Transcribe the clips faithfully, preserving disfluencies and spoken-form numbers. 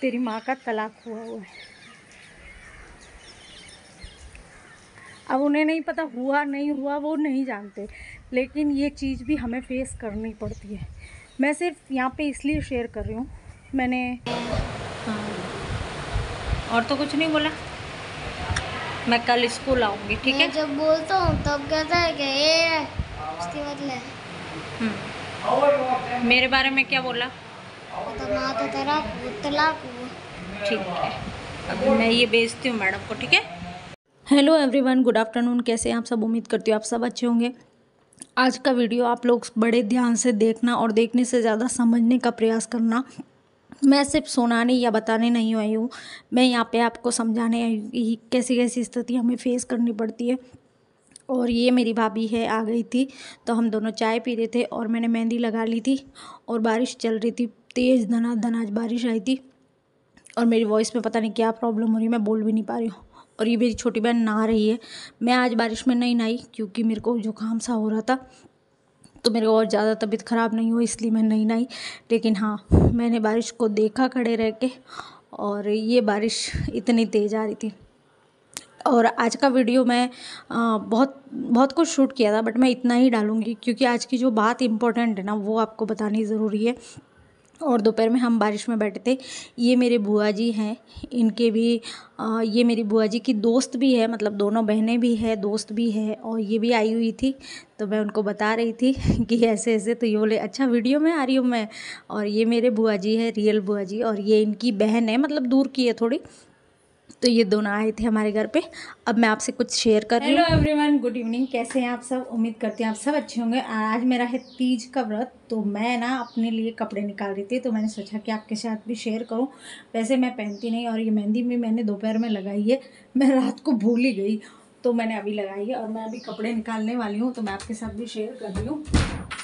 तेरी माँ का तलाक हुआ हुआ है। अब उन्हें नहीं पता हुआ नहीं हुआ, वो नहीं जानते, लेकिन ये चीज़ भी हमें फेस करनी पड़ती है। मैं सिर्फ यहाँ पे इसलिए शेयर कर रही हूँ, मैंने हाँ और तो कुछ नहीं बोला। मैं कल स्कूल आऊँगी, ठीक है? जब बोलता हूँ तब कहता है कि ये उसकी मतलब मेरे बारे में क्या बोला? तो माँ तो तलाक तलाक हुआ। ठीक है, अभी मैं ये भेजती हूँ मैडम को, ठीक है? Hello everyone, good afternoon. कैसे हैं आप सब? उम्मीद करती हूँ आप सब अच्छे होंगे। आज का वीडियो आप लोग बड़े ध्यान से देखना और देखने से ज़्यादा समझने का प्रयास करना। मैं सिर्फ सुनाने या बताने नहीं आई हूँ, मैं यहाँ पे आपको समझाने आई हूँ कैसी कैसी स्थिति हमें फेस करनी पड़ती है। और ये मेरी भाभी है, आ गई थी तो हम दोनों चाय पी रहे थे और मैंने मेहंदी लगा ली थी और बारिश चल रही थी, तेज़ धनाधन आज बारिश आई थी और मेरी वॉइस में पता नहीं क्या प्रॉब्लम हो रही है, मैं बोल भी नहीं पा रही हूँ। और ये मेरी छोटी बहन नहा रही है। मैं आज बारिश में नहीं नहाई क्योंकि मेरे को जुकाम सा हो रहा था, तो मेरे को और ज़्यादा तबीयत ख़राब नहीं हुई, इसलिए मैं नहीं नहाई। लेकिन हाँ, मैंने बारिश को देखा खड़े रह के, और ये बारिश इतनी तेज़ आ रही थी। और आज का वीडियो मैं आ, बहुत बहुत कुछ शूट किया था, बट मैं इतना ही डालूँगी क्योंकि आज की जो बात इम्पोर्टेंट है ना, वो आपको बतानी ज़रूरी है। और दोपहर में हम बारिश में बैठे थे। ये मेरे बुआ जी हैं, इनके भी आ, ये मेरी बुआ जी की दोस्त भी है, मतलब दोनों बहनें भी है, दोस्त भी है, और ये भी आई हुई थी। तो मैं उनको बता रही थी कि ऐसे ऐसे, तो ये बोले अच्छा वीडियो में आ रही हूँ मैं। और ये मेरे बुआ जी है, रियल बुआ जी, और ये इनकी बहन है, मतलब दूर की है थोड़ी। तो ये दोनों आए थे हमारे घर पे। अब मैं आपसे कुछ शेयर कर रही हूँ। Hello everyone, good evening. कैसे हैं आप सब? उम्मीद करती हैं आप सब अच्छे होंगे। आज मेरा है तीज का व्रत, तो मैं ना अपने लिए कपड़े निकाल रही थी, तो मैंने सोचा कि आपके साथ भी शेयर करूँ। वैसे मैं पहनती नहीं, और ये मेहंदी भी मैंने दोपहर में लगाई है, मैं रात को भूल ही गई, तो मैंने अभी लगाई है और मैं अभी कपड़े निकालने वाली हूँ, तो मैं आपके साथ भी शेयर कर रही हूँ।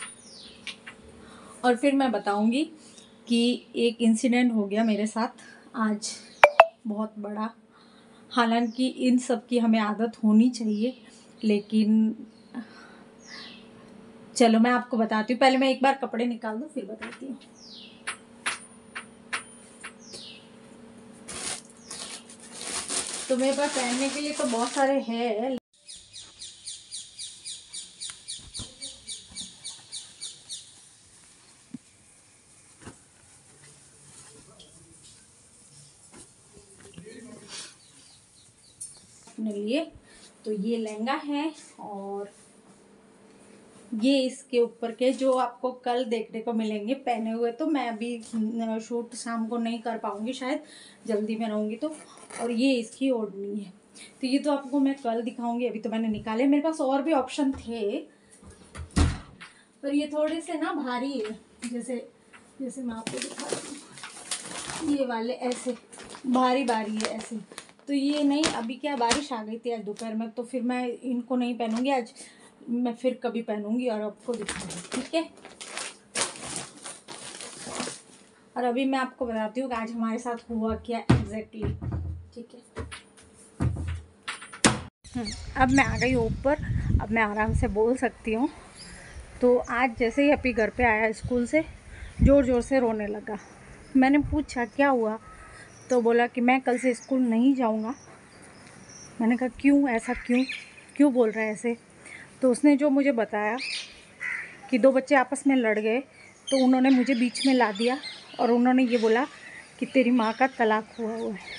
और फिर मैं बताऊँगी कि एक इंसिडेंट हो गया मेरे साथ आज, बहुत बड़ा। हालांकि इन सब की हमें आदत होनी चाहिए, लेकिन चलो मैं आपको बताती हूँ। पहले मैं एक बार कपड़े निकाल दूँ फिर बताती हूँ। तो मेरे पास पहनने के लिए तो बहुत सारे हैं, अपने लिए। तो ये लहंगा है, और ये इसके ऊपर के जो आपको कल देखने को मिलेंगे पहने हुए। तो मैं अभी शूट शाम को नहीं कर पाऊंगी, शायद जल्दी में रहूँगी तो। और ये इसकी ओढ़नी है, तो ये तो आपको मैं कल दिखाऊंगी। अभी तो मैंने निकाले, मेरे पास और भी ऑप्शन थे, पर ये थोड़े से ना भारी है। जैसे जैसे मैं आपको दिखाती हूँ, ये वाले ऐसे भारी भारी है ऐसे। तो ये नहीं, अभी क्या बारिश आ गई थी आज दोपहर में, तो फिर मैं इनको नहीं पहनूंगी आज, मैं फिर कभी पहनूंगी और आपको दिखाऊंगी, ठीक है। और अभी मैं आपको बताती हूँ कि आज हमारे साथ हुआ क्या एग्जैक्टली, ठीक है। अब मैं आ गई ऊपर, अब मैं आराम से बोल सकती हूँ। तो आज जैसे ही अपी घर पे आया स्कूल से, ज़ोर ज़ोर से रोने लगा। मैंने पूछा क्या हुआ, तो बोला कि मैं कल से स्कूल नहीं जाऊँगा। मैंने कहा क्यों, ऐसा क्यों क्यों बोल रहा है ऐसे? तो उसने जो मुझे बताया कि दो बच्चे आपस में लड़ गए, तो उन्होंने मुझे बीच में ला दिया और उन्होंने ये बोला कि तेरी माँ का तलाक हुआ हुआ है।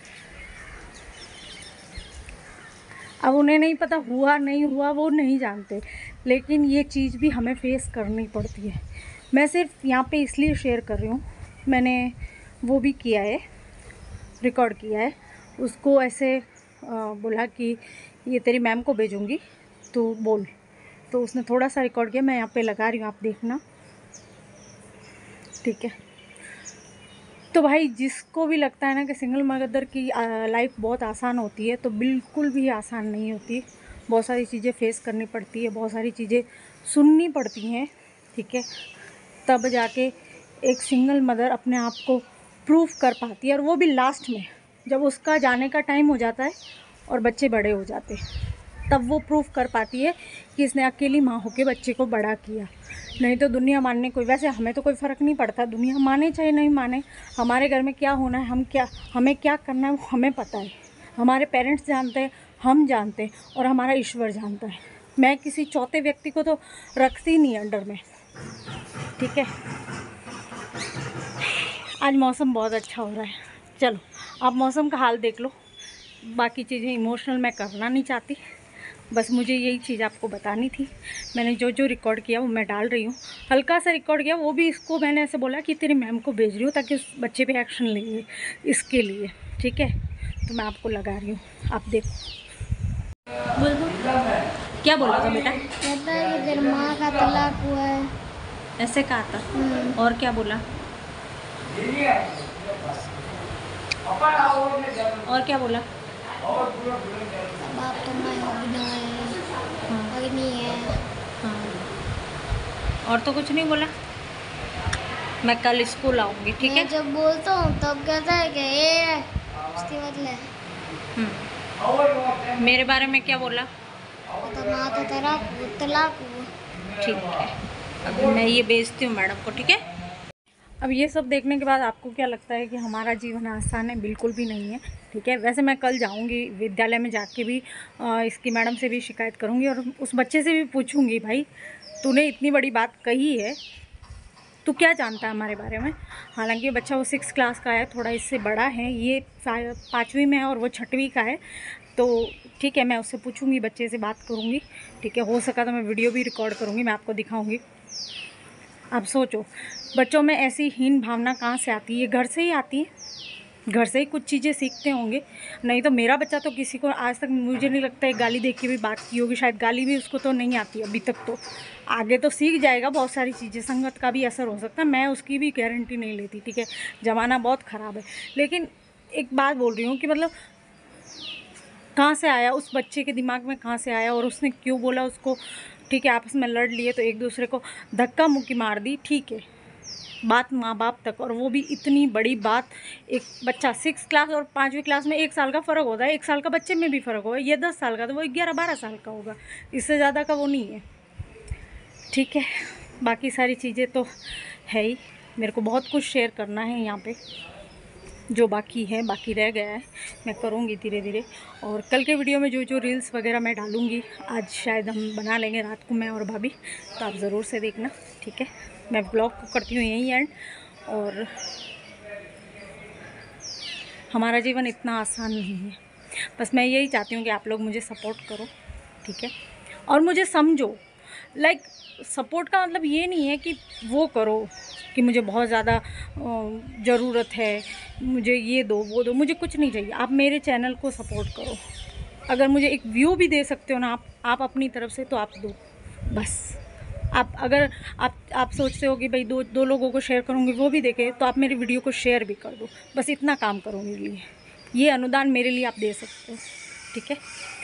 अब उन्हें नहीं पता हुआ नहीं हुआ, वो नहीं जानते, लेकिन ये चीज़ भी हमें फेस करनी पड़ती है। मैं सिर्फ यहाँ पे इसलिए शेयर कर रही हूँ, मैंने वो भी किया है, रिकॉर्ड किया है। उसको ऐसे आ, बोला कि ये तेरी मैम को भेजूँगी, तो बोल। तो उसने थोड़ा सा रिकॉर्ड किया, मैं यहाँ पे लगा रही हूँ, आप देखना, ठीक है। तो भाई जिसको भी लगता है ना कि सिंगल मदर की लाइफ बहुत आसान होती है, तो बिल्कुल भी आसान नहीं होती। बहुत सारी चीज़ें फेस करनी पड़ती है, बहुत सारी चीज़ें सुननी पड़ती हैं, ठीक है। तब जाके एक सिंगल मदर अपने आप को प्रूफ कर पाती है, और वो भी लास्ट में, जब उसका जाने का टाइम हो जाता है और बच्चे बड़े हो जाते हैं। तब वो प्रूफ कर पाती है कि इसने अकेली माँ होकर बच्चे को बड़ा किया। नहीं तो दुनिया मानने कोई, वैसे हमें तो कोई फ़र्क नहीं पड़ता, दुनिया माने चाहे नहीं माने, हमारे घर में क्या होना है, हम क्या हमें क्या करना है वो हमें पता है। हमारे पेरेंट्स जानते हैं, हम जानते हैं और हमारा ईश्वर जानता है। मैं किसी चौथे व्यक्ति को तो रखती नहीं अंडर में, ठीक है। आज मौसम बहुत अच्छा हो रहा है। चलो आप मौसम का हाल देख लो, बाकी चीज़ें इमोशनल मैं करना नहीं चाहती, बस मुझे यही चीज़ आपको बतानी थी। मैंने जो जो रिकॉर्ड किया वो मैं डाल रही हूँ। हल्का सा रिकॉर्ड किया, वो भी इसको मैंने ऐसे बोला कि तेरी मैम को भेज रही हूँ ताकि उस बच्चे पे एक्शन लेंगे इसके लिए, ठीक है। तो मैं आपको लगा रही हूँ, आप देखो। बोल दो, क्या बोला था बेटा? कहता है कि तेरी माँ का तलाक हुआ है, ऐसे कहा था। और क्या बोला? और क्या बोला? बाप तो मैं अभिनय है, अग्नि है। हाँ, और तो कुछ नहीं बोला। मैं कल स्कूल आऊँगी, ठीक है। मैं जब बोलता हूँ तब कहता है कि ये उसकी बदले हम्म, मेरे बारे में क्या बोला? तो माँ तो तलाक तलाक हुआ। ठीक है, अभी मैं ये भेजती हूँ मैडम को, ठीक है। अब ये सब देखने के बाद आपको क्या लगता है कि हमारा जीवन आसान है? बिल्कुल भी नहीं है, ठीक है। वैसे मैं कल जाऊंगी विद्यालय में, जाके भी आ, इसकी मैडम से भी शिकायत करूंगी और उस बच्चे से भी पूछूंगी, भाई तूने इतनी बड़ी बात कही है, तू क्या जानता है हमारे बारे में? हालांकि बच्चा वो सिक्स क्लास का है, थोड़ा इससे बड़ा है, ये पाँचवीं में है और वो छठवीं का है, तो ठीक है, मैं उससे पूछूंगी, बच्चे से बात करूंगी, ठीक है। हो सका तो मैं वीडियो भी रिकॉर्ड करूंगी, मैं आपको दिखाऊंगी। आप सोचो, बच्चों में ऐसी हीन भावना कहाँ से आती है? ये घर से ही आती है, घर से ही कुछ चीज़ें सीखते होंगे। नहीं तो मेरा बच्चा तो किसी को आज तक, मुझे नहीं लगता है गाली देख के भी बात की होगी, शायद गाली भी उसको तो नहीं आती अभी तक। तो आगे तो सीख जाएगा बहुत सारी चीज़ें, संगत का भी असर हो सकता है, मैं उसकी भी गारंटी नहीं लेती, ठीक है। ज़माना बहुत ख़राब है, लेकिन एक बात बोल रही हूँ कि मतलब कहाँ से आया उस बच्चे के दिमाग में, कहाँ से आया और उसने क्यों बोला उसको, ठीक है। आपस में लड़ लिए तो एक दूसरे को धक्का मुक्की मार दी, ठीक है, बात माँ बाप तक, और वो भी इतनी बड़ी बात। एक बच्चा सिक्स क्लास और पाँचवीं क्लास में एक साल का फ़र्क होता है, एक साल का बच्चे में भी फ़र्क होगा। ये दस साल का तो वो ग्यारह बारह साल का होगा, इससे ज़्यादा का वो नहीं है, ठीक है। बाकी सारी चीज़ें तो है ही, मेरे को बहुत कुछ शेयर करना है यहाँ पे, जो बाकी है बाकी रह गया है मैं करूँगी धीरे धीरे। और कल के वीडियो में जो जो रील्स वगैरह मैं डालूँगी, आज शायद हम बना लेंगे रात को, मैं और भाभी, तो आप ज़रूर से देखना, ठीक है। मैं ब्लॉग को करती हूँ यहीं एंड। और हमारा जीवन इतना आसान नहीं है, बस मैं यही चाहती हूँ कि आप लोग मुझे सपोर्ट करो, ठीक है, और मुझे समझो। लाइक सपोर्ट का मतलब ये नहीं है कि वो करो कि मुझे बहुत ज़्यादा ज़रूरत है, मुझे ये दो वो दो, मुझे कुछ नहीं चाहिए। आप मेरे चैनल को सपोर्ट करो, अगर मुझे एक व्यू भी दे सकते हो ना आप आप अपनी तरफ से, तो आप दो बस। आप अगर आप आप सोचते हो कि भाई दो दो लोगों को शेयर करूँगी वो भी देखे, तो आप मेरी वीडियो को शेयर भी कर दो, बस इतना काम करो मेरे लिए। ये अनुदान मेरे लिए आप दे सकते हो, ठीक है।